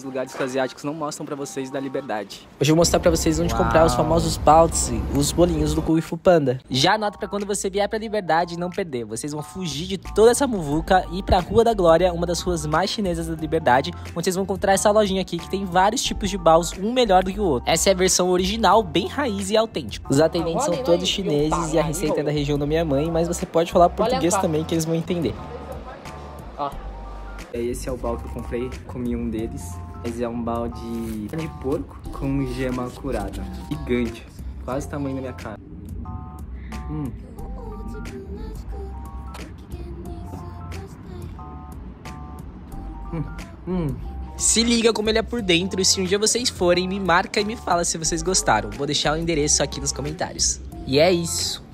lugares que os asiáticos não mostram pra vocês da Liberdade. Hoje eu vou mostrar pra vocês onde comprar os famosos bouncy, os bolinhos do Kung Fu Panda. Já anota pra quando você vier pra Liberdade não perder. Vocês vão fugir de toda essa muvuca e ir pra Rua da Glória, uma das ruas mais chinesas da Liberdade, onde vocês vão encontrar essa lojinha aqui que tem vários tipos de baús, um melhor do que o outro. Essa é a versão original, bem raiz e autêntica. Os atendentes são todos chineses e a receita é da região da minha mãe, mas você pode falar português também que eles vão entender. Ó. Esse é o baú que eu comprei, comi um deles. Esse é um baú de carne de porco com gema curada. Gigante, quase o tamanho da minha cara. Se liga como ele é por dentro e se um dia vocês forem, me marca e me fala se vocês gostaram. Vou deixar o endereço aqui nos comentários. E é isso.